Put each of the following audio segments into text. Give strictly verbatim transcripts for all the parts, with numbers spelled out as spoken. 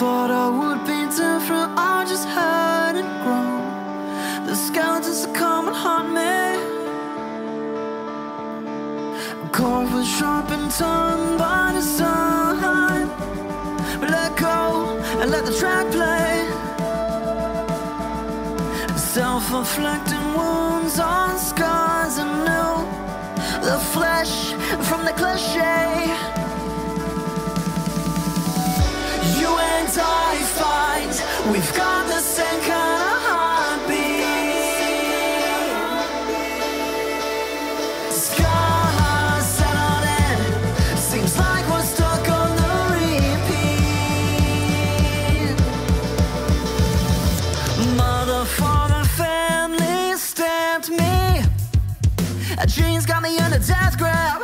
thought I would be different, I just hadn't grown. The skeletons are come and haunt me. Chord was sharp and turned by the sun. But let go and let the track play. Self-inflicting wounds on scars anew. The flesh from the cliche. You and I find we've got the same kind of heartbeat. Scars settled in. Seems like we're stuck on the repeat. Mother, father, family stamped me. Genes got me in a death grab.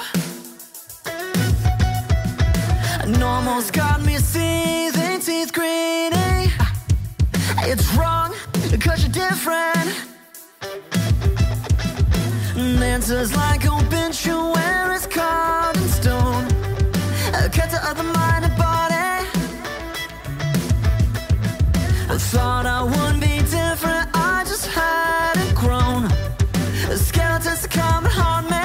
And almost got me seething, teeth greedy. It's wrong, cause you're different. And answers like obituaries carved in stone. Cut to other mind and body. I thought I would be different, I just hadn't grown. Skeletons are coming on me.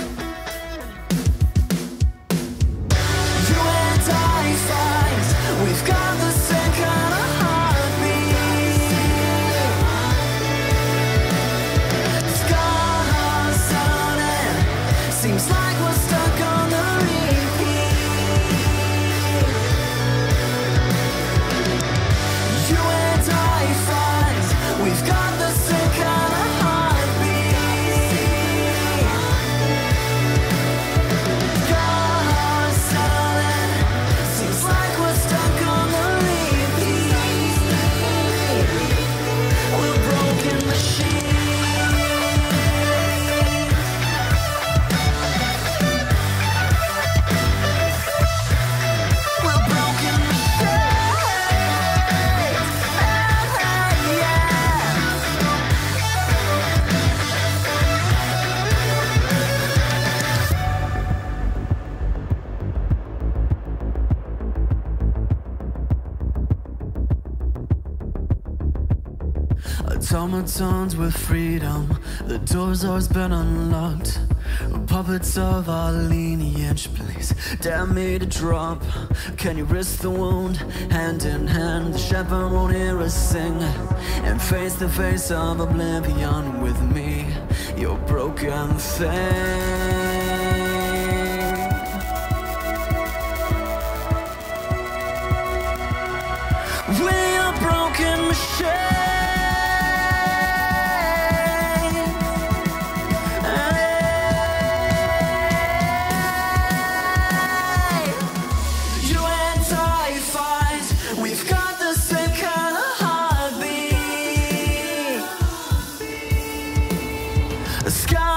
You and I find we've got the same kind of heartbeat. Scars settled in. Seems like we're stuck on the repeat. You and I find we've got the same kind of automatons with freedom, the door's always been unlocked. Puppets of our lineage, please dare me to drop. Can you risk the wound? Hand in hand, the shepherd won't hear us sing. And face to face of oblivion with me, your broken thing. We are broken machines. The sky